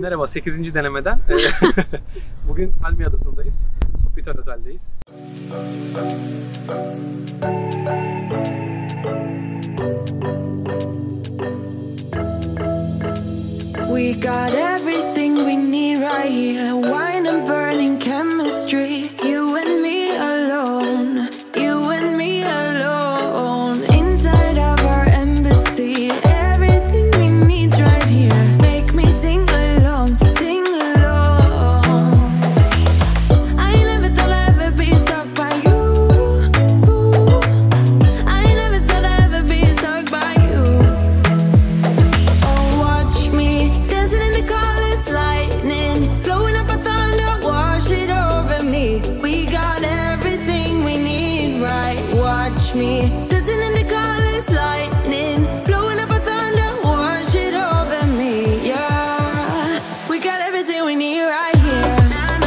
Merhaba, 8. denemeden. Bugün Palmiye Adası'ndayız. Sofitel Otel'deyiz. We got everything we need right here. Wine and burning chemistry. You and me alone. You and me alone. Inside of our embassy. Everything we need right here. Make me sing along. Sing along. I never thought I'd ever be stuck by you. I never thought I'd ever be stuck by you. Oh, watch me dancing in the colors, lightning blowing up a thunder, wash it over me. We got everything we need, right? Watch me dancing in the colors, lightning blowing up a thunder, wash it over me. Yeah, we got everything we need right here.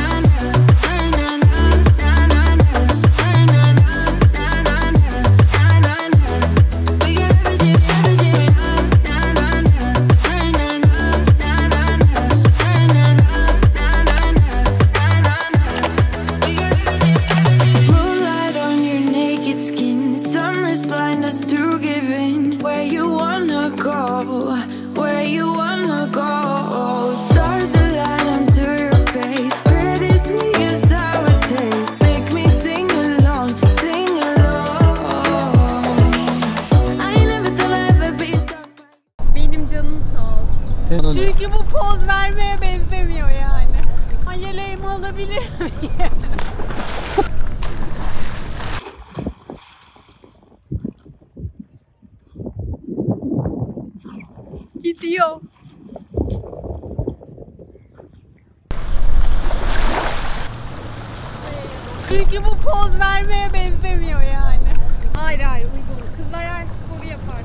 Moonlight on your naked skin, summer's blind us to give in. Where you wanna go, where you wanna go. Stars align onto your face, pretty sweet your sour taste. Make me sing along, sing along. I never thought I'd ever be stuck by. Benim canım sağ olsun. Sen Çünkü bu poz vermeye benzemiyor yani. Ay, yeleğimi alabilir miyim? Gidiyor. Çünkü bu poz vermeye benzemiyor yani. Hayır hayır, uygun. Kızlar her sporu yapar.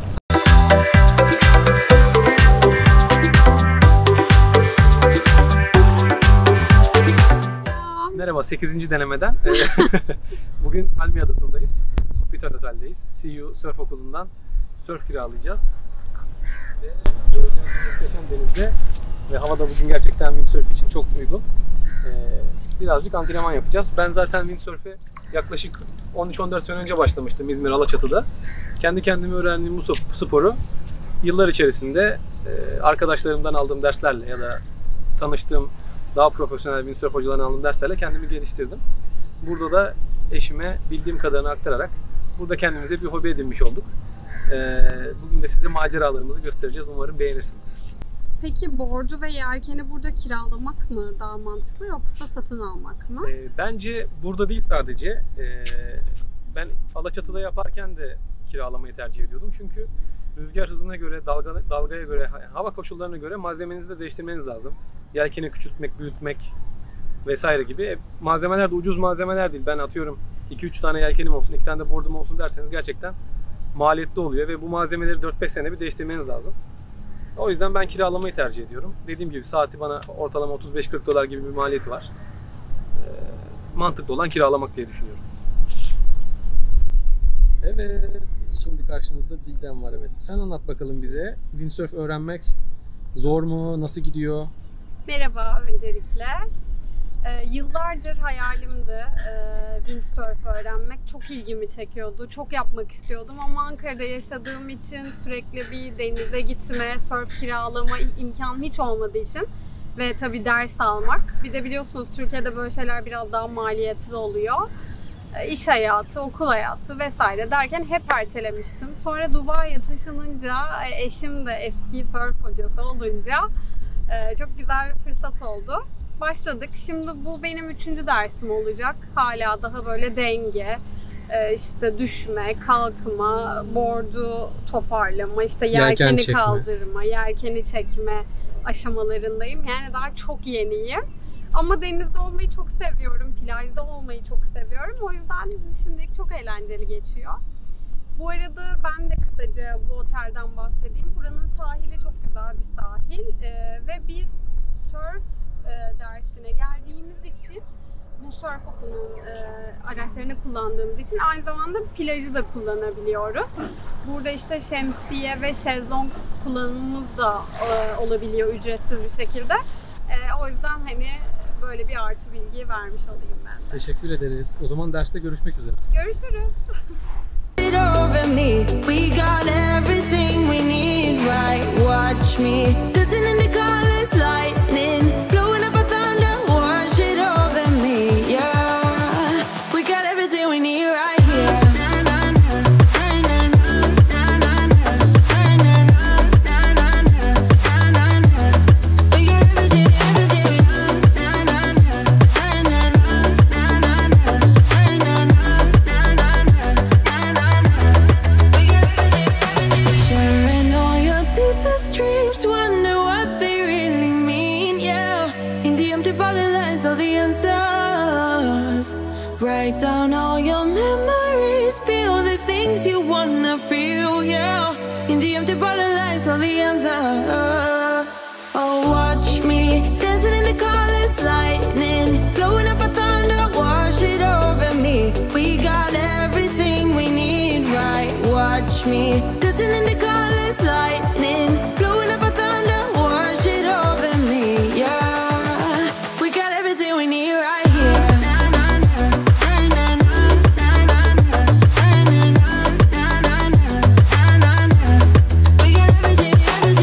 Merhaba, 8. denemeden. Bugün Palmiye Adası'ndayız. Sofitel Otel'deyiz. CU Surf Okulu'ndan surf kiralayacağız. Ve gördüğünüz gibi muhteşem denizde ve hava da bugün gerçekten windsurf için çok uygun. Birazcık antrenman yapacağız. Ben zaten windsurf'e yaklaşık 13-14 sene önce başlamıştım İzmir Alaçatı'da. Kendi kendime öğrendiğim bu sporu yıllar içerisinde arkadaşlarımdan aldığım derslerle ya da tanıştığım daha profesyonel windsurf hocalarından aldığım derslerle kendimi geliştirdim. Burada da eşime bildiğim kadarını aktararak burada kendimize bir hobi edinmiş olduk. Bugün de size maceralarımızı göstereceğiz. Umarım beğenirsiniz. Peki board'u ve yelkeni burada kiralamak mı daha mantıklı yoksa satın almak mı? Bence burada değil sadece. Ben Alaçatı'da yaparken de kiralamayı tercih ediyordum. Çünkü rüzgar hızına göre, dalgaya göre, hava koşullarına göre malzemenizi de değiştirmeniz lazım. Yelkeni küçültmek, büyütmek vesaire gibi. Malzemeler de ucuz malzemeler değil. Ben atıyorum 2-3 tane yelkenim olsun, 2 tane de board'um olsun derseniz gerçekten maliyetli oluyor ve bu malzemeleri 4-5 sene bir değiştirmeniz lazım. O yüzden ben kiralamayı tercih ediyorum. Dediğim gibi saati bana ortalama 35-40 dolar gibi bir maliyeti var. Mantıklı olan kiralamak diye düşünüyorum. Evet, şimdi karşınızda Didem var. Evet. Sen anlat bakalım bize. Windsurf öğrenmek zor mu? Nasıl gidiyor? Merhaba öncelikle. Yıllardır hayalimdi windsurf öğrenmek. Çok ilgimi çekiyordu. Çok yapmak istiyordum ama Ankara'da yaşadığım için sürekli bir denize gitme, surf kiralama imkanım hiç olmadığı için ve tabii ders almak. Bir de biliyorsunuz Türkiye'de böyle şeyler biraz daha maliyetli oluyor. İş hayatı, okul hayatı vesaire derken hep ertelemiştim. Sonra Dubai'ye taşınınca, eşim de eski surf hocası olunca çok güzel bir fırsat oldu. Başladık. Şimdi bu benim 3. dersim olacak. Hala daha böyle denge, işte düşme, kalkma, board'u toparlama, işte yelkeni kaldırma, yelkeni çekme aşamalarındayım. Yani daha çok yeniyim. Ama denizde olmayı çok seviyorum, plajda olmayı çok seviyorum. O yüzden şimdilik çok eğlenceli geçiyor. Bu arada ben de kısaca bu otelden bahsedeyim. Buranın sahili çok güzel bir sahil ve biz surf dersine geldiğimiz için bu surf okulunun araçlarını kullandığımız için aynı zamanda plajı da kullanabiliyoruz. Burada işte şemsiye ve şezlong kullanımımız da olabiliyor ücretsiz bir şekilde. O yüzden hani böyle bir artı bilgiyi vermiş olayım ben de. Teşekkür ederiz. O zaman derste görüşmek üzere. Görüşürüz. It over me. We got everything we need, right? Watch me dancing in the colors, lightning, blowing up a thunder. Watch it over me, yeah. We got everything we need right here. Sharing all your deepest dreams, wonder what they really mean, yeah. In the empty bottle lies all the answers. Write down all your memories, feel the things you wanna feel, yeah. In the empty bottle lies all the answers. Oh, watch me dancing in the colors, lightning, blowing up a thunder. Watch it over me. We got everything we need, right? Watch me dancing in the colors, lightning, blowing up a thunder. Watch it over me, yeah. We got everything we need right here. We got everything,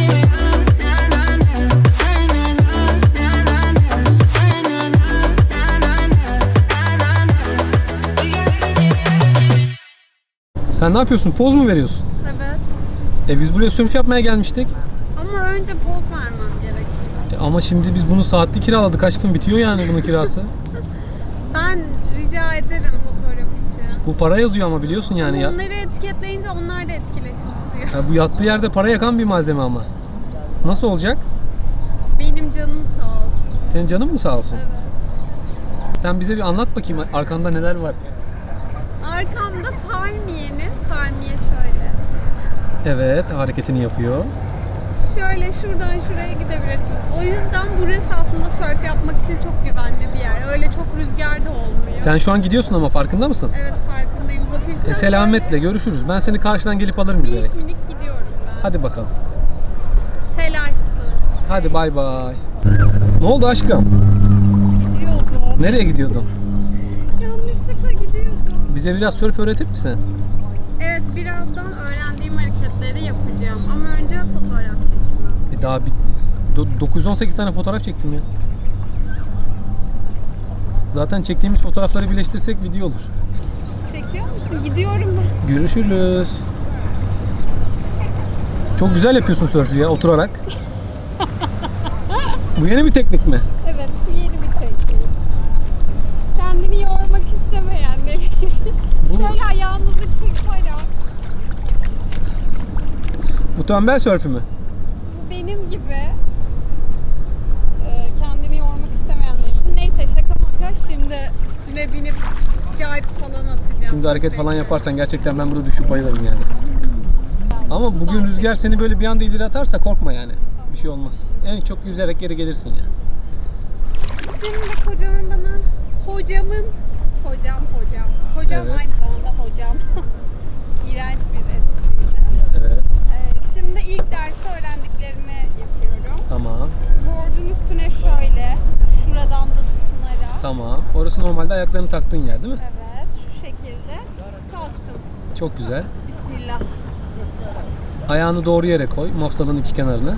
Sen ne yapıyorsun? Poz mu veriyorsun? Evet. Biz buraya sörf yapmaya gelmiştik. Ama önce poz vermem gerekiyor. Ama şimdi biz bunu saatli kiraladık aşkım. Bitiyor yani bunun kirası. Ben rica ederim fotoğraf için. Bu para yazıyor ama biliyorsun yani ya. Onları etiketleyince onlar da etkileşim oluyor. Bu yattığı yerde para yakan bir malzeme ama. Nasıl olacak? Benim canım sağ olsun. Senin canın mı sağ olsun? Evet. Sen bize bir anlat bakayım arkanda neler var. Arkamda palmiye şöyle. Evet, hareketini yapıyor. Şöyle şuradan şuraya gidebilirsiniz. O yüzden burası aslında surf yapmak için çok güvenli bir yer. Öyle çok rüzgar da olmuyor. Sen şu an gidiyorsun ama farkında mısın? Evet, farkındayım. Hafiften Selametle görüşürüz. Ben seni karşıdan gelip alırım yüzerek. minik minik gidiyorum ben. Hadi bakalım. Telaşsız. Hadi bay bay. Ne oldu aşkım? Gidiyordum. Nereye gidiyordun? Yanlışlıkla gidiyordum. Bize biraz sörf öğretir misin? Evet, birazdan öğrendiğim hareketleri yapacağım. Ama önce fotoğraf çekeceğim. Daha bitmiş. 918 tane fotoğraf çektim ya. Zaten çektiğimiz fotoğrafları birleştirsek video olur. Çekiyor musun? Gidiyorum ben. Görüşürüz. Çok güzel yapıyorsun sörfü ya oturarak. Bu yeni bir teknik mi? Evet, bu yeni bir teknik. Kendini yormak istemeyenler için. Bu- Şöyle ayağınızı çırparak. Bu tembel sörfü mü? Bu benim gibi kendini yormak istemeyenler için. Neyse, şaka maka, şimdi üstüne binip cayıp falan atacağım. Şimdi hareket falan yaparsan gerçekten ben burada düşüp bayılırım yani. Ama bugün rüzgar seni böyle bir anda ileri atarsa korkma yani. Bir şey olmaz. En çok yüzerek geri gelirsin yani. Şimdi kocamın bana, kocam Evet. aynı zamanda hocam. İğrenç bir espriydi. Evet. Şimdi ilk derste öğrendiklerimi yapıyorum. Tamam. Board'un üstüne şöyle, şuradan da tutunarak. Tamam. Orası normalde ayaklarını taktığın yer değil mi? Evet, şu şekilde kalktım. Çok güzel. Bismillah. Ayağını doğru yere koy. Mafsalın iki kenarına.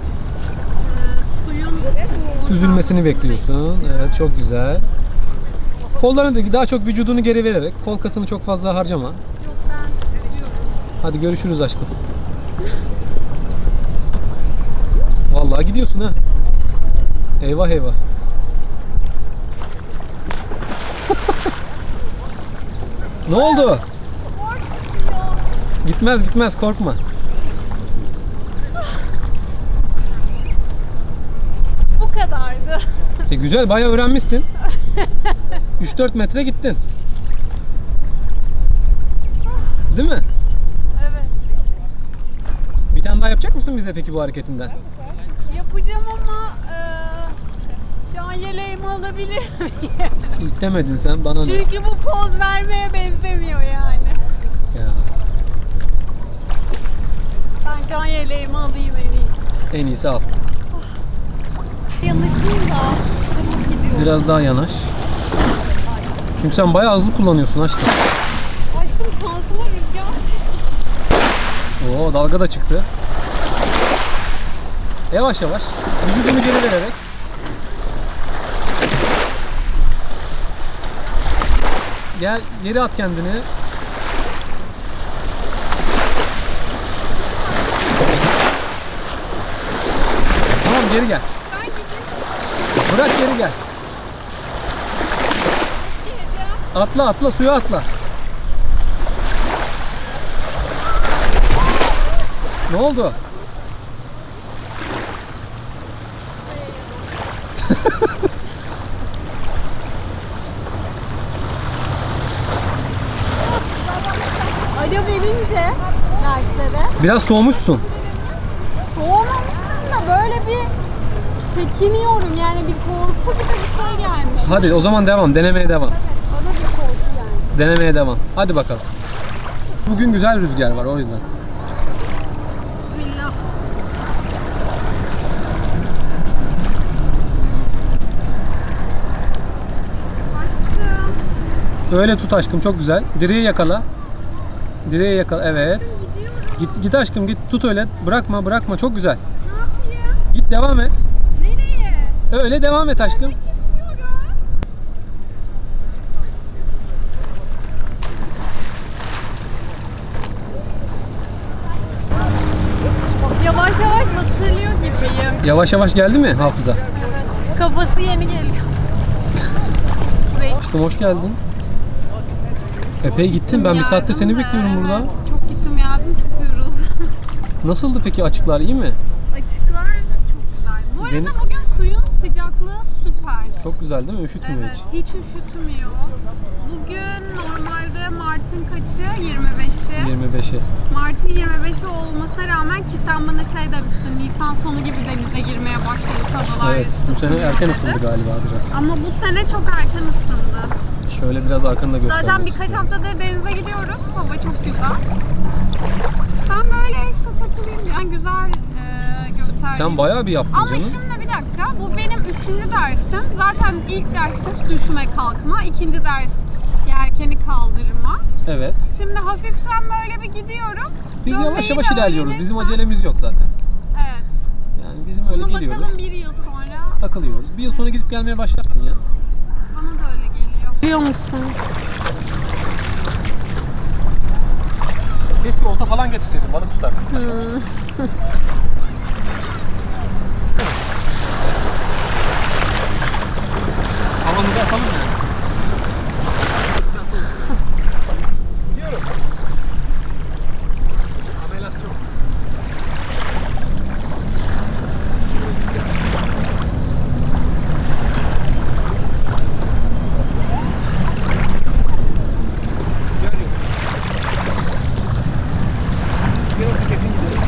Suyun Süzülmesini bekliyorsun. Evet, çok güzel. Kollarını da daha çok vücudunu geri vererek, kol kasını çok fazla harcama. Yok, ben biliyorum. Hadi görüşürüz aşkım. Vallahi gidiyorsun ha. Eyvah eyvah. Ne oldu? Gitmez korkma. Bu kadardı. Güzel, bayağı öğrenmişsin. 3-4 metre gittin. Değil mi? Evet. Bir tane daha yapacak mısın bize peki bu hareketinden? Yapacağım ama can yeleğimi alabilir miyim? İstemedin sen, bana ne? Çünkü bu poz vermeye benzemiyor yani. Ya, Ben can yeleğimi alayım en iyisi. en iyisi al. Yanaşayım da. Biraz daha yanaş. Çünkü sen bayağı hızlı kullanıyorsun aşkım. Aşkım şansıma rüzgar. Oo, dalga da çıktı. Yavaş yavaş. Vücudunu geri vererek. Gel, geri at kendini. Tamam, geri gel. Ben gideyim. Bırak, geri gel. Atla atla, suya atla. Ne oldu? Ara verince derslere Biraz soğumuşsun. soğumamışım da böyle bir çekiniyorum, yani bir korku gibi bir şey gelmiş. Hadi o zaman devam. Denemeye devam. Bana bir korku yani. Denemeye devam. Hadi bakalım. Bugün güzel rüzgar var o yüzden. Bismillah. Aşkım. Öyle tut aşkım, çok güzel. Direği yakala. Direği yakala. Evet. Gidiyorum. Git aşkım, git, tut öyle. Bırakma bırakma, çok güzel. Ne yapayım? Git, devam et. Nereye? Öyle devam et aşkım. Gitmek istiyorum. Yavaş yavaş hatırlıyor gibiyim. Yavaş yavaş geldi mi hafıza? Kafası yeni geliyor. Aşkım hoş geldin. Epey gittin. Ben bir saattir seni bekliyorum burada. Evet, çok gittim geldim, çok yoruldum. Nasıldı peki, açıklar iyi mi? Açıklar çok güzel. Bu arada Benim- bugün suyun sıcaklığı süper. Çok güzel değil mi? Üşütmüyor Evet, hiç. hiç üşütmüyor. Bugün normalde Mart'ın kaçı? 25'i. 25'i. Mart'ın 25'i olmasına rağmen, ki sen bana şey demiştin, Nisan sonu gibi denize girmeye başladı havalar. Evet, bu sene erken ısındı galiba biraz. Ama bu sene çok erken ısındı. Şöyle biraz arkanı da göstermek Zaten birkaç istiyorum. haftadır denize gidiyoruz. Hava çok güzel. Ben böyle işte takılayım. Yani güzel göstereyim. Sen bayağı bir yaptın Ama canım. şimdi bir dakika. Bu benim 3. dersim. Zaten ilk dersim düşme kalkma. 2. ders yelkeni kaldırma. Evet. Şimdi hafiften böyle bir gidiyorum. Biz Dönmeyi yavaş yavaş de ilerliyoruz. Bizim öğrenirsem- acelemiz yok zaten. Evet. Yani bizim öyle Ama geliyoruz. bakalım bir yıl sonra Takılıyoruz. Bir yıl sonra gidip gelmeye başlarsın ya. bana da öyle geliyor. Biliyor musun? Keşke olta falan getirseydin, balık tutar. Havamızı atalım yani. Gidiyorum. Amelasyon. Görüyorum. Biraz kesin gidiyorum.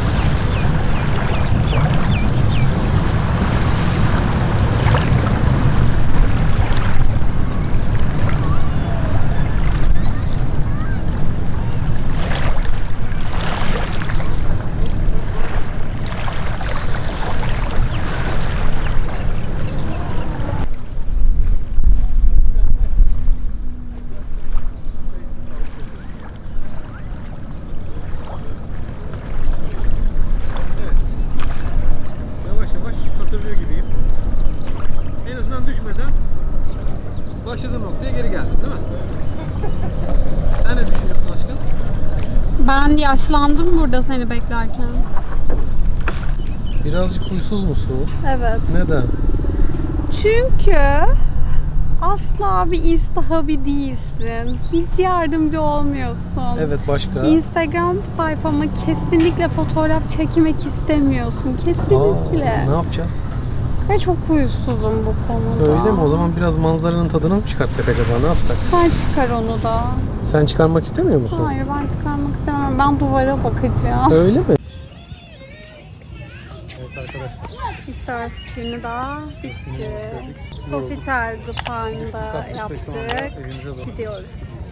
Evet. Yavaş yavaş hatırlıyor gibiyim. En azından düşmeden başladığım noktaya geri geldim, değil mi? Sen ne düşünüyorsun aşkım? Ben yaşlandım burada seni beklerken. Birazcık huysuz musun? Evet. Neden? Çünkü asla bir izdihabi değilsin. Hiç yardımcı olmuyorsun. Evet, başka? Instagram sayfama kesinlikle fotoğraf çekmek istemiyorsun. Kesinlikle. Ne yapacağız? Ve çok huysuzum bu konuda. Öyle mi? O zaman biraz manzaranın tadını mı çıkartsak acaba? Ne yapsak? Sen çıkar onu da. Sen çıkarmak istemiyor musun? Hayır, ben çıkarmak istemem. Ben duvara bakacağım. Öyle mi? Evet arkadaşlar. Bir surf günü daha bitti. Sofitel Dupağı'nda yaptık. Evimize doğru. Gidiyoruz.